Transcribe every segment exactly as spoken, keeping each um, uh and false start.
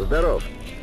Здоров.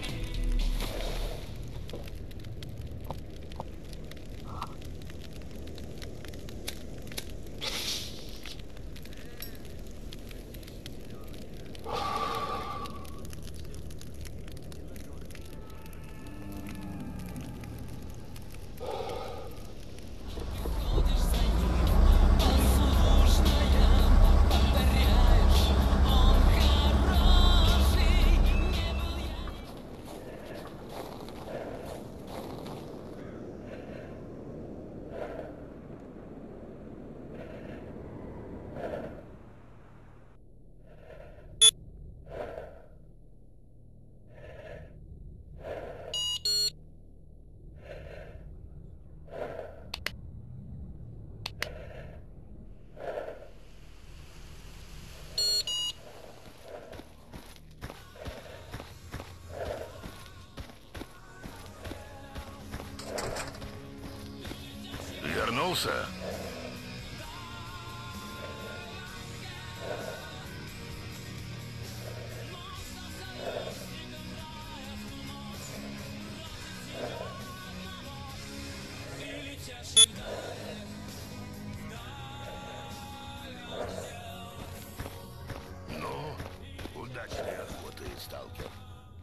Вернулся? Ну, удачной охоты, сталкер.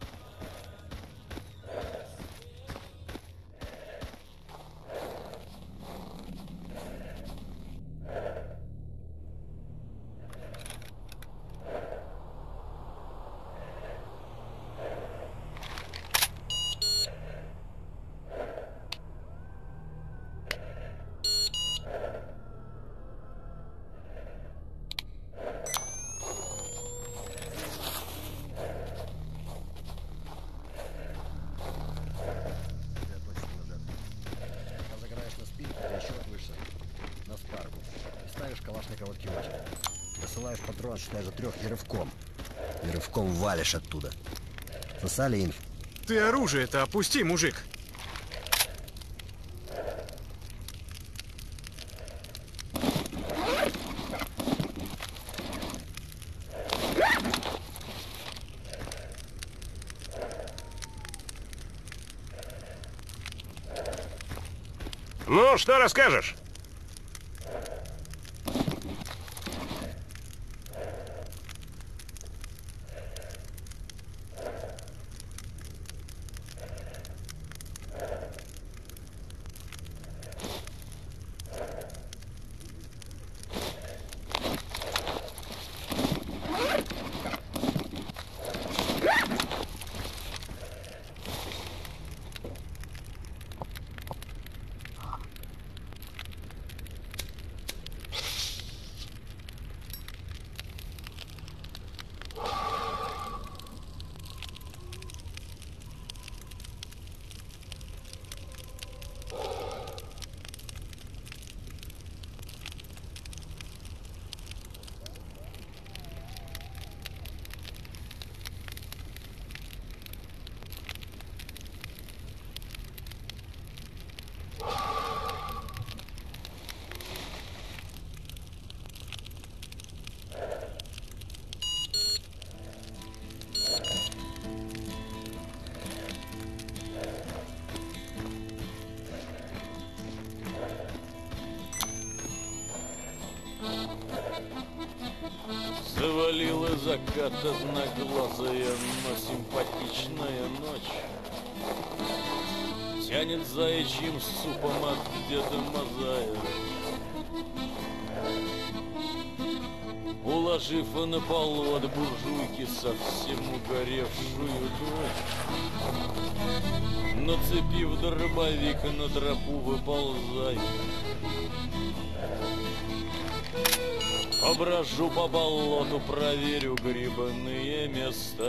Посылаешь патрон, считай, за трех и рывком. И рывком валишь оттуда. Сосали инф? Ты оружие-то опусти, мужик. Ну, что расскажешь? Завалила закат одноглазая, но симпатичная ночь. Тянет заячьим супом от Деда Мазая. Уложив на полу от буржуйки совсем угоревшую дочь, нацепив дробовик, на тропу выползай. Оброжу по болоту, проверю грибные места.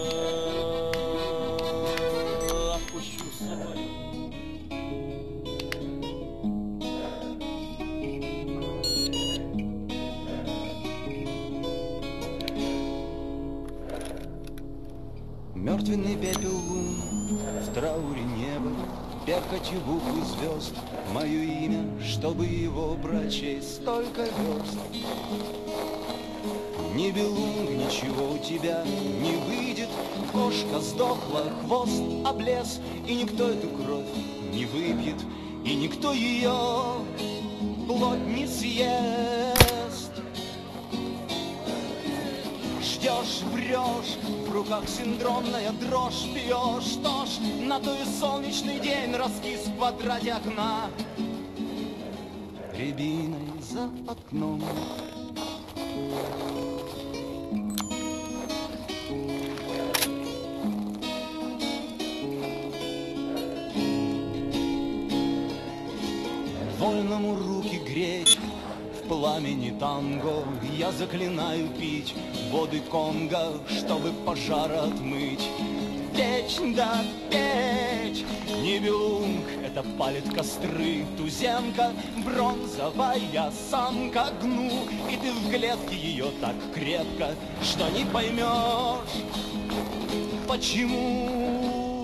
Опущу свою. Мертвенный пепел лун, в трауре неба, перхотью буквы звезд, мое имя, чтобы его прочесть, столько верст. Ни белунг, ничего у тебя не выйдет, кошка сдохла, хвост облез, и никто эту кровь не выпьет, и никто ее плоть не съест. Ждешь, врешь, в руках синдромная дрожь, пьешь, что ж, на то и солнечный день раскис в квадрате окна рябиной за окном. Вольному руки греть в пламени танго, я заклинаю пить воды Конго, чтобы пожар отмыть. Печь да печь, Нибелунг, это палит костры, туземка, бронзовая самка, гну, и ты в клетке ее так крепко, что не поймешь, почему.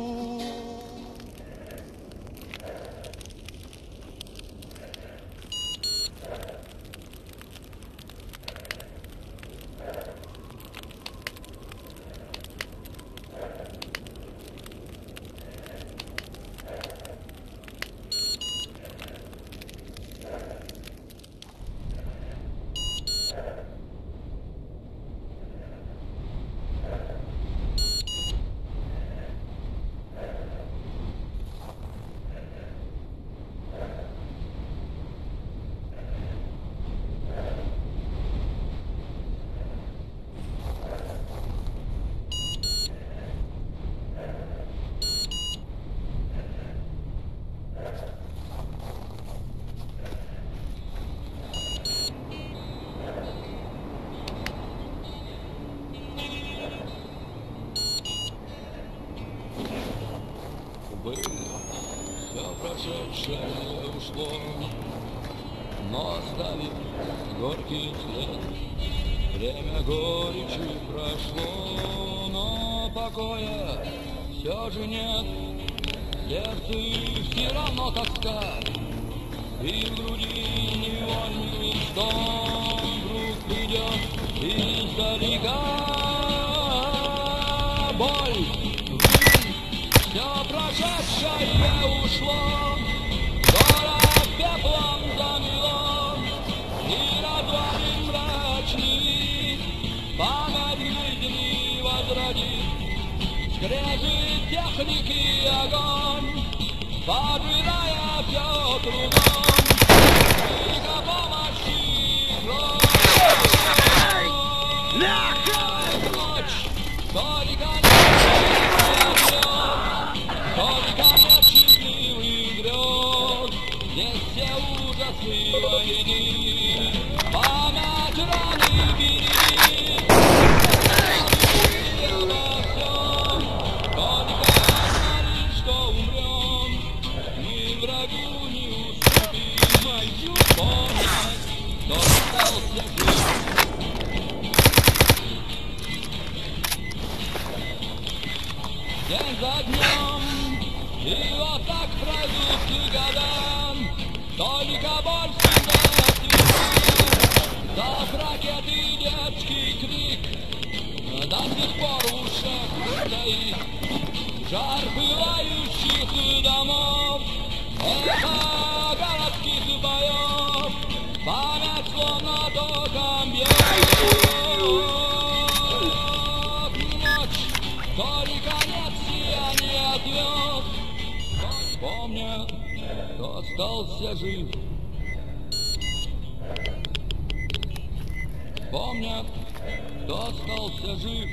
Было, все прошедшее ушло, но оставит горький след. Время горечи прошло, но покоя все же нет. В сердце все равно тоска, и в груди невольный стон вдруг идет издалека. Боль, все прошедшее ушло, город пеплом замело, и развалин мрачный память жизни возродит. Скрежет техники огонь, поджигая все трудом, только помощи кровь. Ночь, только только нет счастливых грез, здесь все ужасы войны, память раны береги, обо всем, только знали, что умрем, ни врагу не уступим, помнить, кто остался жив. День за днем, и вот так пройдут года, только боль всегда отвечает. За ракеты детский крик до сих пор в ушах стоит. Жар пылающих домов, эхо городских боев, память словно током бьет. Только нет сияния звезд, помня, кто остался жив. Помня, кто остался жив.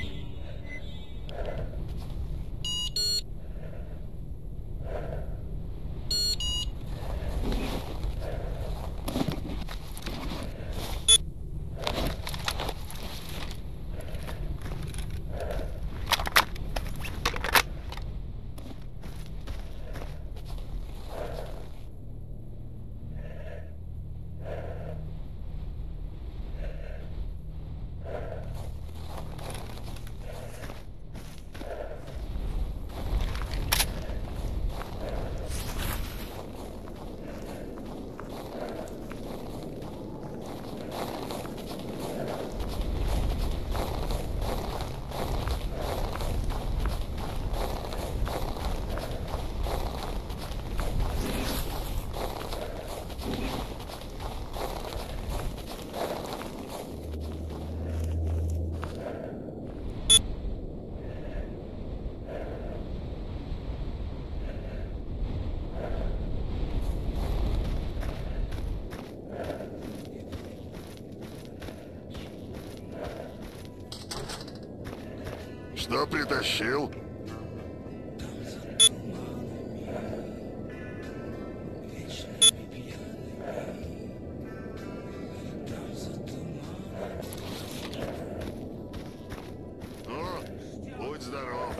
Что притащил? Ну, будь здоров.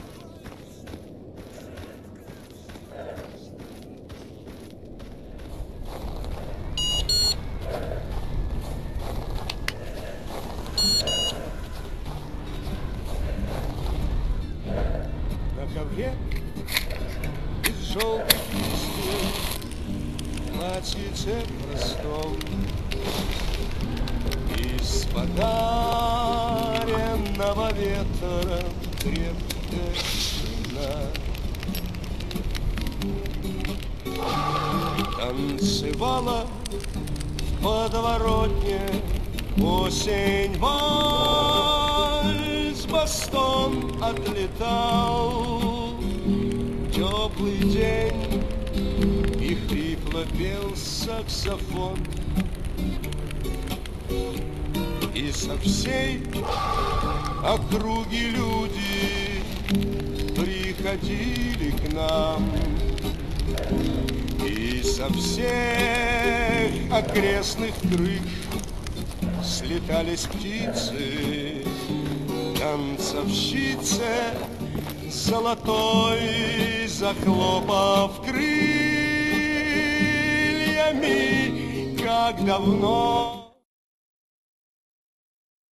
На ковре из желтых листьев платьице простом из подаренного ветром крепкая вина. Танцевала в подворотне осень, вальс, бастон отлетал. Теплый день, и хрипло пел саксофон. И со всей округи люди приходили к нам. И со всех окрестных крыш слетались птицы, танцовщицы золотой, захлопав крыльями, как давно.